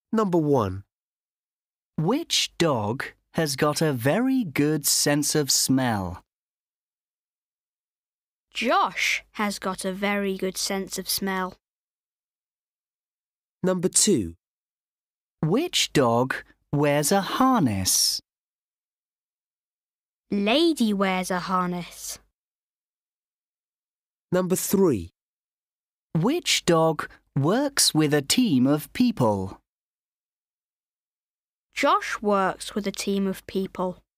Number 1. Which dog has got a very good sense of smell? Josh has got a very good sense of smell. Number 2. Which dog wears a harness? Lady wears a harness. Number 3. Which dog works with a team of people? Josh works with a team of people.